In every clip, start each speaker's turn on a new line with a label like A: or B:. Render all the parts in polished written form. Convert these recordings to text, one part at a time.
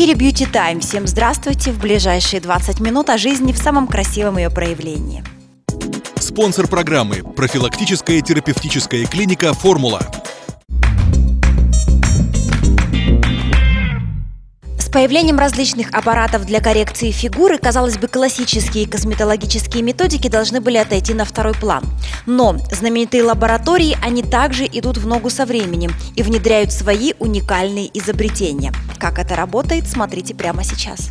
A: эфире Beauty Time. Всем здравствуйте. В ближайшие 20 минут о жизни в самом красивом ее проявлении.
B: Спонсор программы – профилактическая терапевтическая клиника «Формула».
A: С появлением различных аппаратов для коррекции фигуры, казалось бы, классические косметологические методики должны были отойти на второй план. Но знаменитые лаборатории, они также идут в ногу со временем и внедряют свои уникальные изобретения. Как это работает, смотрите прямо сейчас.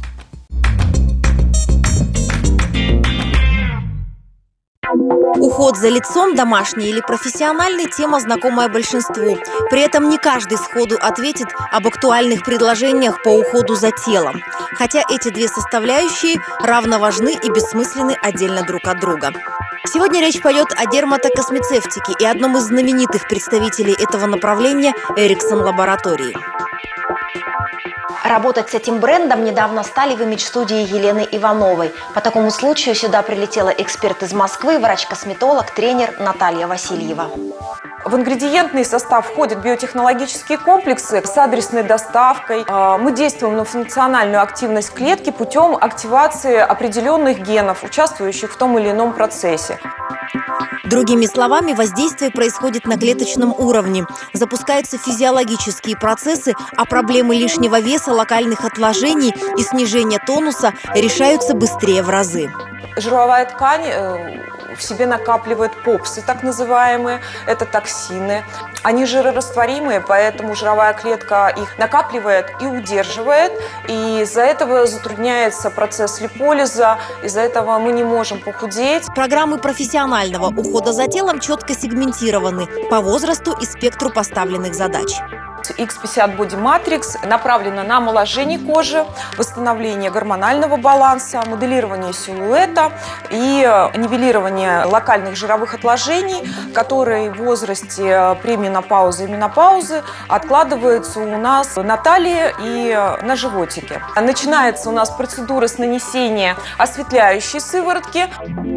A: Уход за лицом, домашний или профессиональный, тема, знакомая большинству. При этом не каждый сходу ответит об актуальных предложениях по уходу за телом. Хотя эти две составляющие равно важны и бессмысленны отдельно друг от друга. Сегодня речь пойдет о дерматокосмецевтике и одном из знаменитых представителей этого направления – Ericsson Лаборатории. Работать с этим брендом недавно стали в имидж-студии Елены Ивановой. По такому случаю сюда прилетела эксперт из Москвы, врач-косметолог, тренер Наталья Васильева.
C: В ингредиентный состав входят биотехнологические комплексы с адресной доставкой. Мы действуем на функциональную активность клетки путем активации определенных генов, участвующих в том или ином процессе.
A: Другими словами, воздействие происходит на клеточном уровне. Запускаются физиологические процессы, а проблемы лишнего веса, локальных отложений и снижения тонуса решаются быстрее в разы.
C: Жировая ткань в себе накапливает попсы, так называемые, это токсины. Они жирорастворимые, поэтому жировая клетка их накапливает и удерживает, и из-за этого затрудняется процесс липолиза, из-за этого мы не можем похудеть.
A: Программы профессионального ухода за телом четко сегментированы по возрасту и спектру поставленных задач.
C: X50 Body Matrix направлена на омоложение кожи, восстановление гормонального баланса, моделирование силуэта и нивелирование локальных жировых отложений, которые в возрасте пременопаузы и менопаузы откладываются у нас на талии и на животике. Начинается у нас процедура с нанесения осветляющей сыворотки.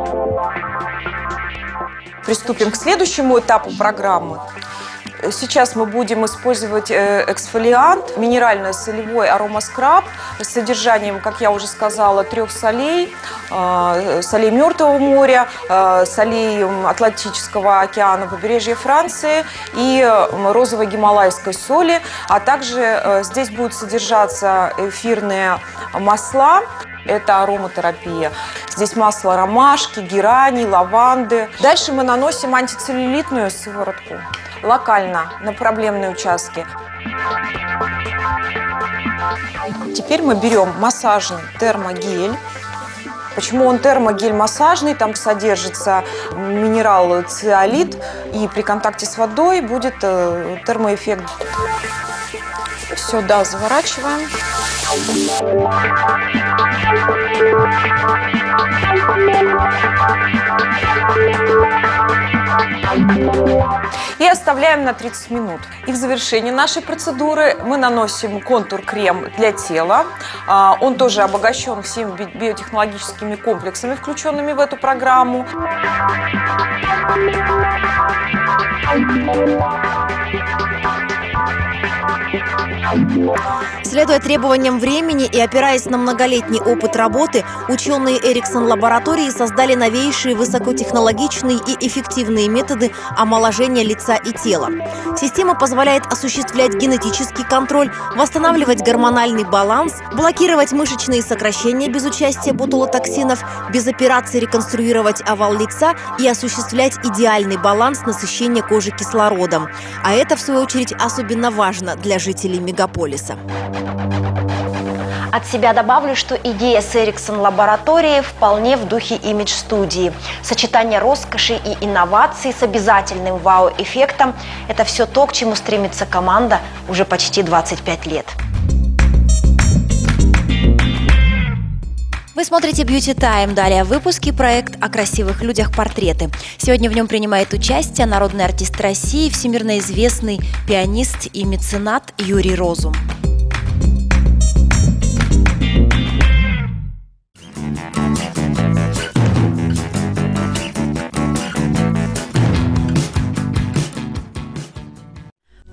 C: Приступим к следующему этапу программы. Сейчас мы будем использовать эксфолиант, минерально-солевой аромаскраб с содержанием, как я уже сказала, 3 солей, солей Мертвого моря, солей Атлантического океана, побережья Франции и розовой гималайской соли, а также здесь будут содержаться эфирные масла. Это ароматерапия. Здесь масло ромашки, герани, лаванды. Дальше мы наносим антицеллюлитную сыворотку локально на проблемные участки. Теперь мы берем массажный термогель. Почему он термогель массажный? Там содержится минерал циолит, и при контакте с водой будет термоэффект. Сюда заворачиваем. И оставляем на 30 минут. И в завершении нашей процедуры мы наносим контур-крем для тела. Он тоже обогащен всеми биотехнологическими комплексами, включенными в эту программу.
A: Следуя требованиям времени и опираясь на многолетний опыт работы, ученые Ericsson Лаборатории создали новейшие высокотехнологичные и эффективные методы омоложения лица и тела. Система позволяет осуществлять генетический контроль, восстанавливать гормональный баланс, блокировать мышечные сокращения без участия ботулотоксинов, без операции реконструировать овал лица и осуществлять идеальный баланс насыщения кожи кислородом. А это, в свою очередь, особенно важно для жителей мегаполиса. От себя добавлю, что идея с Ericsson Лабораторией вполне в духе имидж-студии. Сочетание роскоши и инноваций с обязательным вау-эффектом – это все то, к чему стремится команда уже почти 25 лет. Вы смотрите Beauty Time. Далее в выпуске проект о красивых людях «Портреты». Сегодня в нем принимает участие народный артист России, всемирно известный пианист и меценат Юрий Розум.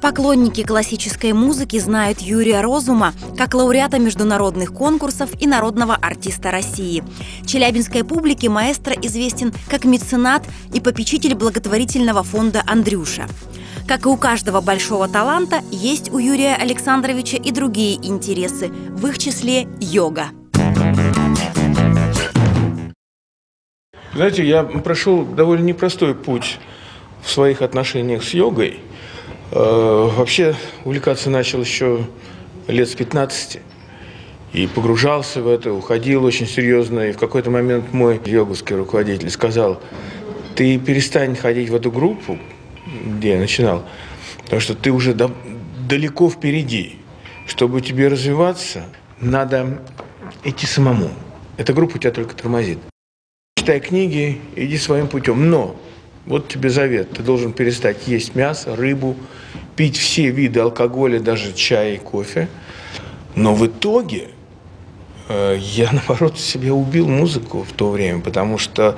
A: Поклонники классической музыки знают Юрия Розума как лауреата международных конкурсов и народного артиста России. Челябинской публике маэстро известен как меценат и попечитель благотворительного фонда «Андрюша». Как и у каждого большого таланта, есть у Юрия Александровича и другие интересы, в их числе йога.
D: Знаете, я прошел довольно непростой путь в своих отношениях с йогой. Вообще увлекаться начал еще лет с 15 и погружался в это, уходил очень серьезно. И в какой-то момент мой йоговский руководитель сказал: ты перестань ходить в эту группу, где я начинал, потому что ты уже далеко впереди. Чтобы тебе развиваться, надо идти самому. Эта группа тебя только тормозит. Читай книги, иди своим путем. Но вот тебе завет. Ты должен перестать есть мясо, рыбу, пить все виды алкоголя, даже чай и кофе. Но в итоге я, наоборот, себе убил музыку в то время, потому что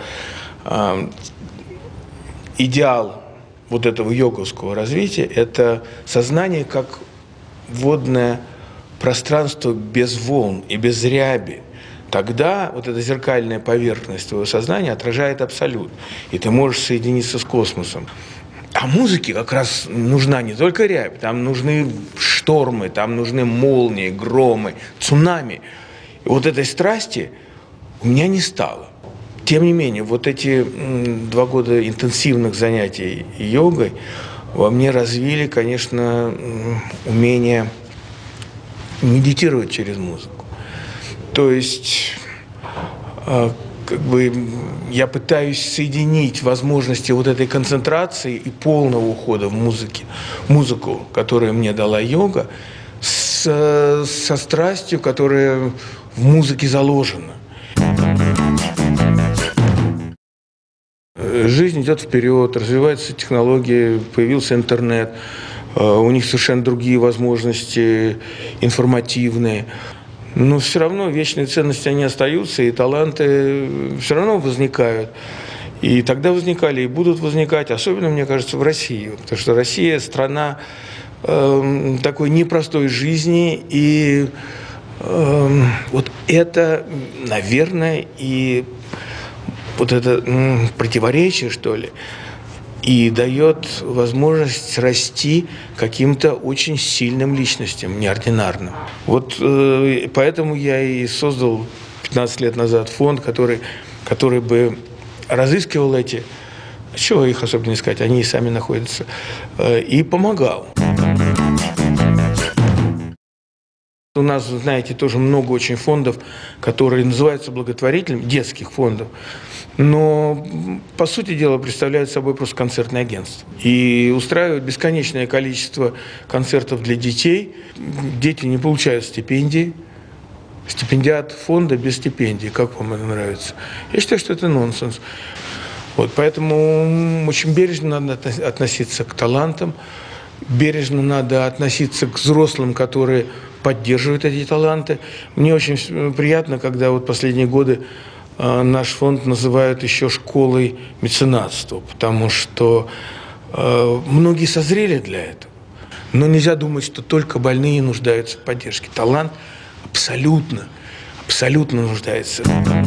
D: идеал вот этого йоговского развития – это сознание как водное пространство без волн и без ряби. Тогда вот эта зеркальная поверхность твоего сознания отражает абсолют, и ты можешь соединиться с космосом. А музыке как раз нужна не только рябь, там нужны штормы, там нужны молнии, громы, цунами. И вот этой страсти у меня не стало. Тем не менее, вот эти 2 года интенсивных занятий йогой во мне развили, конечно, умение медитировать через музыку. То есть, как бы, я пытаюсь соединить возможности вот этой концентрации и полного ухода в музыку, которую мне дала йога, со страстью, которая в музыке заложена. Жизнь идет вперед, развиваются технологии, появился интернет, у них совершенно другие возможности, информативные. Но все равно вечные ценности, они остаются, и таланты все равно возникают. И тогда возникали, и будут возникать, особенно, мне кажется, в России. Потому что Россия – страна такой непростой жизни, и вот это, наверное, и вот это противоречие, что ли, и дает возможность расти каким-то очень сильным личностям, неординарным. Вот поэтому я и создал 15 лет назад фонд, который бы разыскивал эти, чего их особенно искать, они и сами находятся, и помогал. У нас, знаете, тоже много очень фондов, которые называются благотворительными, детских фондов, но, по сути дела, представляют собой просто концертное агентство. И устраивают бесконечное количество концертов для детей. Дети не получают стипендии. Стипендиат фонда без стипендии. Как вам это нравится? Я считаю, что это нонсенс. Вот, поэтому очень бережно надо относиться к талантам, бережно надо относиться к взрослым, которые поддерживают эти таланты. Мне очень приятно, когда вот последние годы наш фонд называют еще школой меценатства, потому что многие созрели для этого. Но нельзя думать, что только больные нуждаются в поддержке. Талант абсолютно нуждается.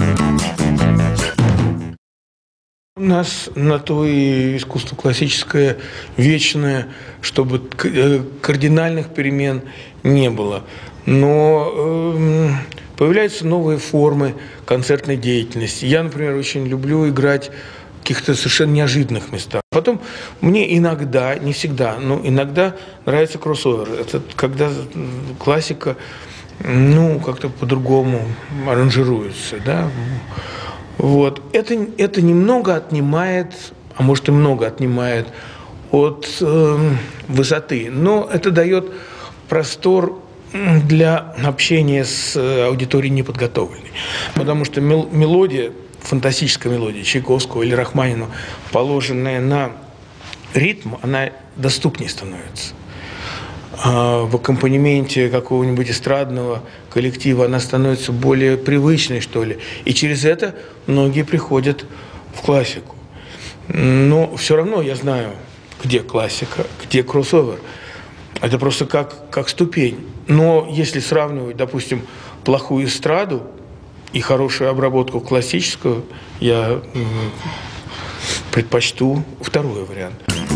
D: У нас на то и искусство классическое вечное, чтобы кардинальных перемен не было. Но появляются новые формы концертной деятельности. Я, например, очень люблю играть в каких-то совершенно неожиданных местах. Потом мне иногда, не всегда, но иногда нравится кроссовер. Это когда классика, как-то по-другому аранжируется, да. Вот. Это немного отнимает, а может и много отнимает от высоты, но это дает простор для общения с аудиторией неподготовленной. Потому что мелодия, фантастическая мелодия Чайковского или Рахманинова, положенная на ритм, она доступнее становится. В аккомпанементе какого-нибудь эстрадного коллектива она становится более привычной, что ли. И через это многие приходят в классику. Но все равно я знаю, где классика, где кроссовер. Это просто как ступень. Но если сравнивать, допустим, плохую эстраду и хорошую обработку классическую, я предпочту второй вариант.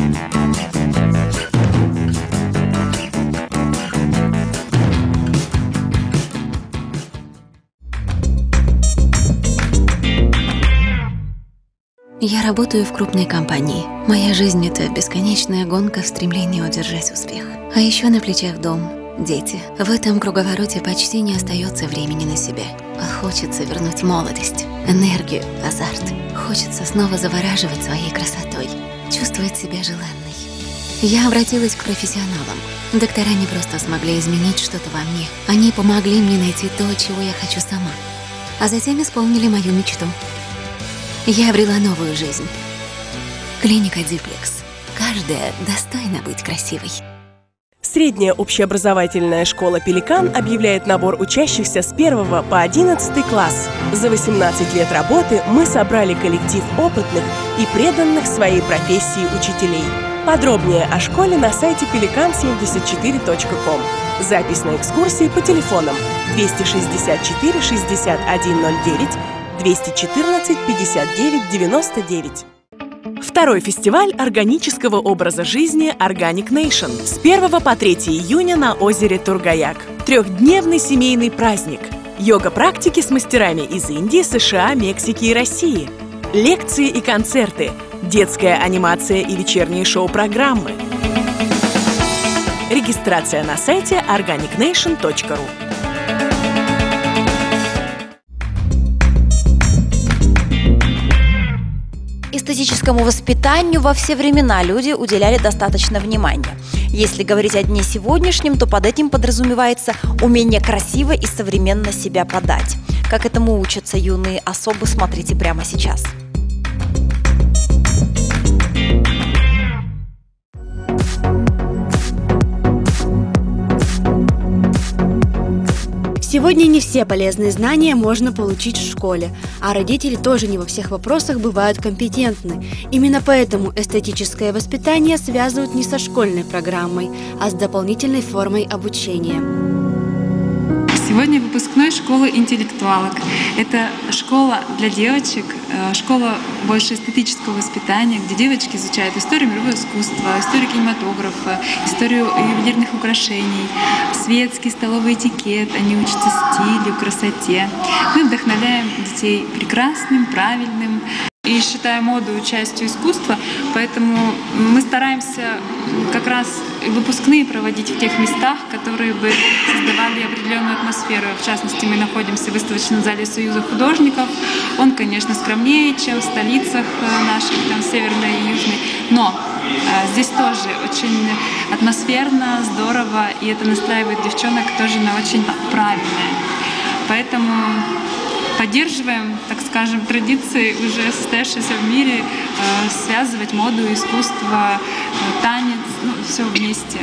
E: Я работаю в крупной компании. Моя жизнь — это бесконечная гонка в стремлении удержать успех. А еще на плечах дом, дети. В этом круговороте почти не остается времени на себя. Хочется вернуть молодость, энергию, азарт. Хочется снова завораживать своей красотой, чувствовать себя желанной. Я обратилась к профессионалам. Доктора не просто смогли изменить что-то во мне. Они помогли мне найти то, чего я хочу сама. А затем исполнили мою мечту. Я обрела новую жизнь. Клиника Диплекс. Каждая достойна быть красивой.
F: Средняя общеобразовательная школа «Пеликан» объявляет набор учащихся с 1 по 11 класс. За 18 лет работы мы собрали коллектив опытных и преданных своей профессии учителей. Подробнее о школе на сайте pelican74.com. Запись на экскурсии по телефонам 264 6109, 214 59 99. Второй фестиваль органического образа жизни Organic Nation с 1 по 3 июня на озере Тургаяк. Трехдневный семейный праздник. Йога-практики с мастерами из Индии, США, Мексики и России. Лекции и концерты. Детская анимация и вечерние шоу-программы. Регистрация на сайте organicnation.ru.
A: Эстетическому воспитанию во все времена люди уделяли достаточно внимания. Если говорить о дне сегодняшнем, то под этим подразумевается умение красиво и современно себя подать. Как этому учатся юные особы, смотрите прямо сейчас.
G: Сегодня не все полезные знания можно получить в школе, а родители тоже не во всех вопросах бывают компетентны. Именно поэтому эстетическое воспитание связывают не со школьной программой, а с дополнительной формой обучения.
H: Сегодня выпускной школы интеллектуалок. Это школа для девочек, школа больше эстетического воспитания, где девочки изучают историю мирового искусства, историю кинематографа, историю ювелирных украшений, светский столовый этикет, они учатся стилю, красоте. Мы вдохновляем детей прекрасным, правильным и считаем моду частью искусства, поэтому мы стараемся как раз выпускные проводить в тех местах, которые бы создавали определенную атмосферу. В частности, мы находимся в выставочном зале Союза художников. Он, конечно, скромнее, чем в столицах наших, там, северной и южной, но здесь тоже очень атмосферно, здорово, и это настраивает девчонок тоже на очень правильное. Поэтому поддерживаем, так скажем, традиции, уже состоявшиеся в мире, связывать моду, искусство, танец, все вместе.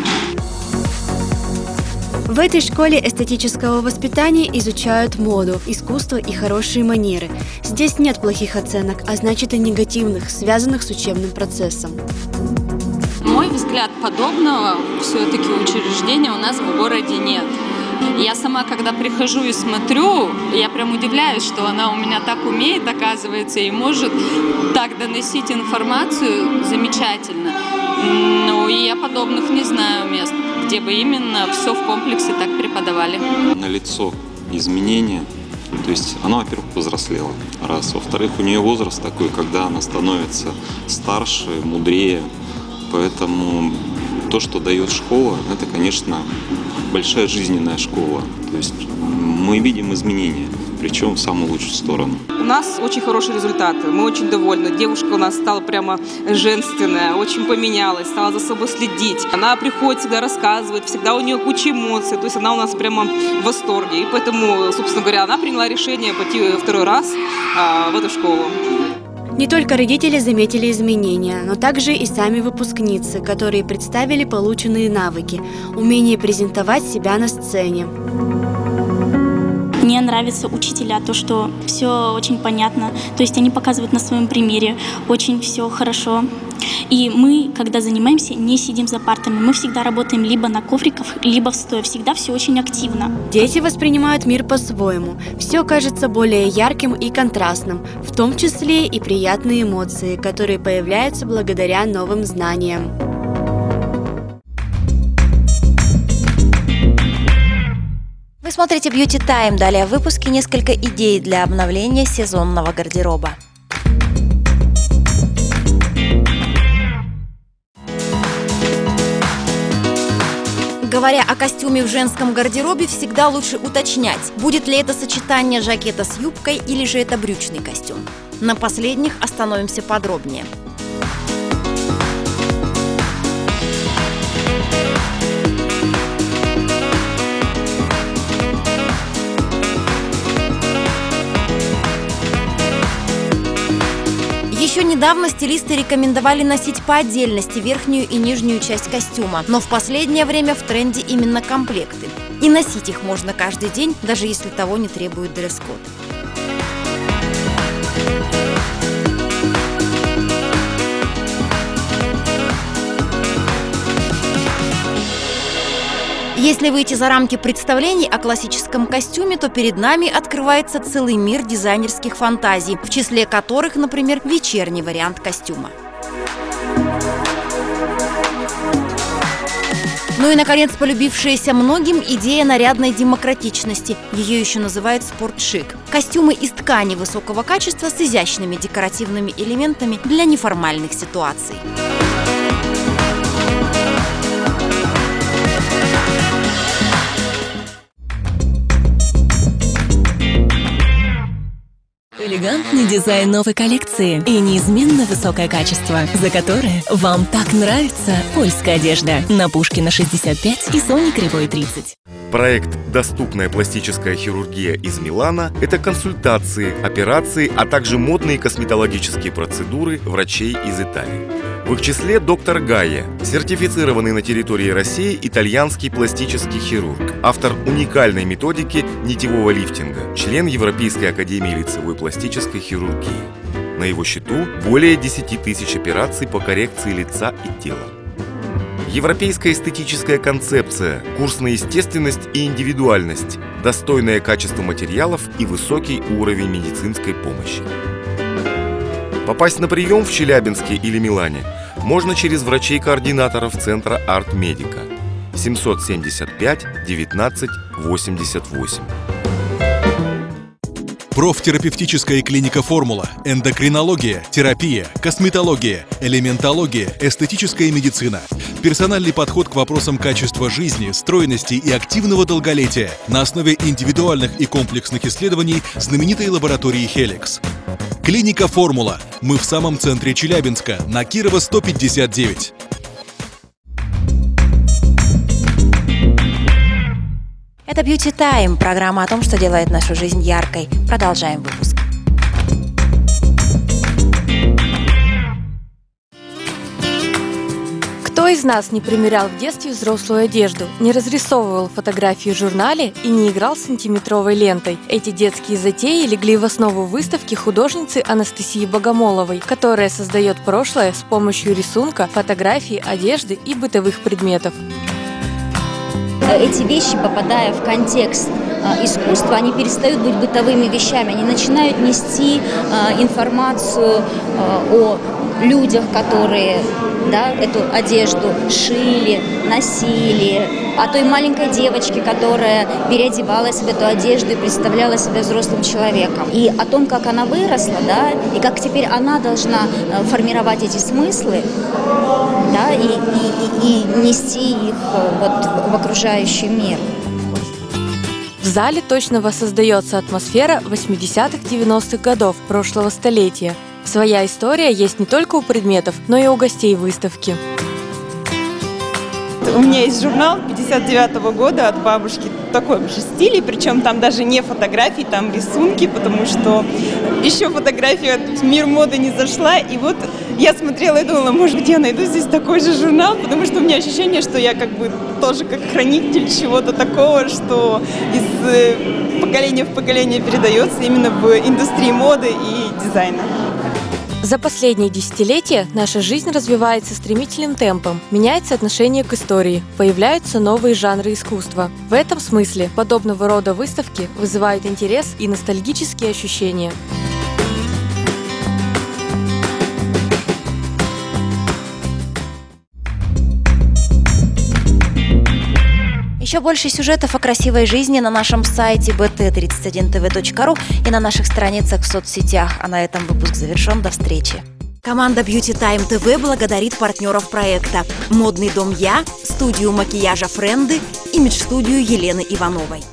G: В этой школе эстетического воспитания изучают моду, искусство и хорошие манеры. Здесь нет плохих оценок, а значит и негативных, связанных с учебным процессом.
I: Мой взгляд, подобного все-таки учреждения у нас в городе нет. Я сама, когда прихожу и смотрю, я прям удивляюсь, что она у меня так умеет, оказывается, и может так доносить информацию замечательно. Ну, и я подобных не знаю мест, где бы именно все в комплексе так преподавали.
J: Налицо изменения, то есть она, во-первых, повзрослела, раз. Во-вторых, у нее возраст такой, когда она становится старше, мудрее, поэтому то, что дает школа, это, конечно, большая жизненная школа. То есть мы видим изменения, причем в самую лучшую сторону.
K: У нас очень хорошие результаты, мы очень довольны. Девушка у нас стала прямо женственная, очень поменялась, стала за собой следить. Она приходит, всегда рассказывает, всегда у нее куча эмоций, то есть она у нас прямо в восторге. И поэтому, собственно говоря, она приняла решение пойти второй раз в эту школу.
G: Не только родители заметили изменения, но также и сами выпускницы, которые представили полученные навыки, умение презентовать себя на сцене.
L: Мне нравятся учителя, то, что все очень понятно. То есть они показывают на своем примере, очень все хорошо. И мы, когда занимаемся, не сидим за партами. Мы всегда работаем либо на ковриках, либо в стоя. Всегда все очень активно.
G: Дети воспринимают мир по-своему. Все кажется более ярким и контрастным, в том числе и приятные эмоции, которые появляются благодаря новым знаниям.
A: Вы смотрите Beauty Time. Далее в выпуске несколько идей для обновления сезонного гардероба. Говоря о костюме в женском гардеробе, всегда лучше уточнять, будет ли это сочетание жакета с юбкой или же это брючный костюм. На последних остановимся подробнее. Еще недавно стилисты рекомендовали носить по отдельности верхнюю и нижнюю часть костюма, но в последнее время в тренде именно комплекты. И носить их можно каждый день, даже если того не требует дресс-код. Если выйти за рамки представлений о классическом костюме, то перед нами открывается целый мир дизайнерских фантазий, в числе которых, например, вечерний вариант костюма. Ну и, наконец, полюбившаяся многим идея нарядной демократичности. Ее еще называют спортшик. Костюмы из ткани высокого качества с изящными декоративными элементами для неформальных ситуаций.
F: Элегантный дизайн новой коллекции и неизменно высокое качество, за которое вам так нравится польская одежда. На Пушкина 65 и Сони Кривой 30.
M: Проект «Доступная пластическая хирургия» из Милана – это консультации, операции, а также модные косметологические процедуры врачей из Италии. В их числе доктор Гайя, сертифицированный на территории России итальянский пластический хирург, автор уникальной методики нитевого лифтинга, член Европейской академии лицевой пластической хирургии. На его счету более 10 тысяч операций по коррекции лица и тела. Европейская эстетическая концепция, курс на естественность и индивидуальность, достойное качество материалов и высокий уровень медицинской помощи. Попасть на прием в Челябинске или Милане можно через врачей-координаторов Центра Арт Медика 775 19 88.
B: Профтерапевтическая клиника «Формула», эндокринология, терапия, косметология, элементология, эстетическая медицина. Персональный подход к вопросам качества жизни, стройности и активного долголетия на основе индивидуальных и комплексных исследований знаменитой лаборатории «Хеликс». Клиника «Формула». Мы в самом центре Челябинска, на Кирова 159.
A: Это Beauty Time, программа о том, что делает нашу жизнь яркой. Продолжаем выпуск.
G: Кто из нас не примерял в детстве взрослую одежду, не разрисовывал фотографии в журнале и не играл с сантиметровой лентой? Эти детские затеи легли в основу выставки художницы Анастасии Богомоловой, которая создает прошлое с помощью рисунка, фотографий, одежды и бытовых предметов.
N: Эти вещи, попадая в контекст искусства, они перестают быть бытовыми вещами, они начинают нести информацию о людях, которые эту одежду шили, носили, о той маленькой девочке, которая переодевалась в эту одежду и представляла себя взрослым человеком. И о том, как она выросла, и как теперь она должна формировать эти смыслы, и нести их в окружающий мир.
G: В зале точно воссоздается атмосфера 80-х-90-х годов прошлого столетия. Своя история есть не только у предметов, но и у гостей выставки.
O: У меня есть журнал 59-го года от бабушки в таком же стиле, причем там даже не фотографии, там рисунки, потому что еще фотография в мир моды не зашла. И вот я смотрела и думала, может быть, я найду здесь такой же журнал, потому что у меня ощущение, что я как бы тоже как хранитель чего-то такого, что из поколения в поколение передается именно в индустрии моды и дизайна.
P: За последние десятилетия наша жизнь развивается стремительным темпом, меняется отношение к истории, появляются новые жанры искусства. В этом смысле подобного рода выставки вызывают интерес и ностальгические ощущения.
A: Еще больше сюжетов о красивой жизни на нашем сайте bt31tv.ru и на наших страницах в соцсетях. А на этом выпуск завершен. До встречи. Команда Beauty Time TV благодарит партнеров проекта: Модный дом Я, студию макияжа Френды, имидж-студию Елены Ивановой.